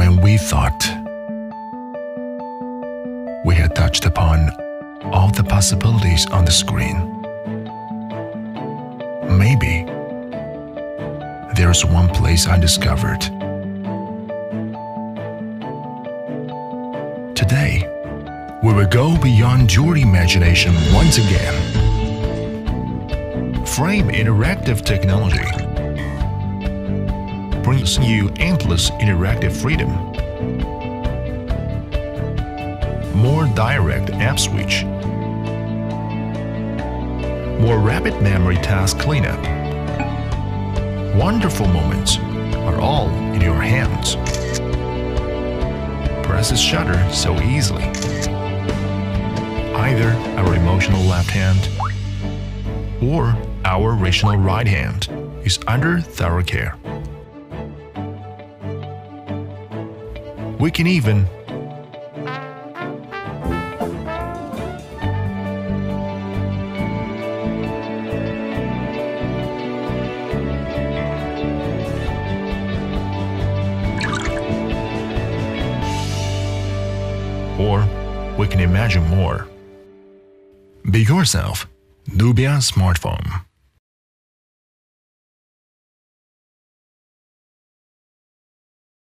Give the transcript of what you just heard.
when we thought we had touched upon all the possibilities on the screen. Maybe there's one place undiscovered. Today, we will go beyond your imagination once again. Frame interactive technology brings you endless interactive freedom. More direct app switch. More rapid memory task cleanup. Wonderful moments are all in your hands. Press the shutter so easily. Either our emotional left hand or our rational right hand is under thorough care. We can even imagine more. Be yourself, Nubia smartphone.